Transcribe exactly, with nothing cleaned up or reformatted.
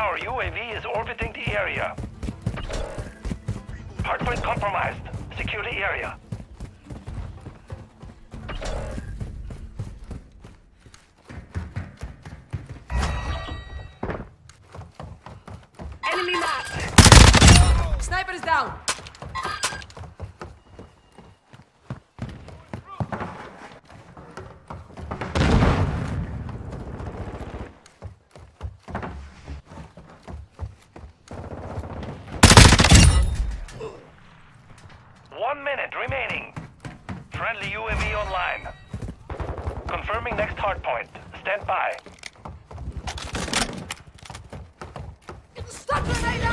Our U A V is orbiting the area. Hardpoint compromised. Secure the area. Enemy marked. Sniper is down. One minute remaining. Friendly U A V online. Confirming next hardpoint. Stand by. Stop grenade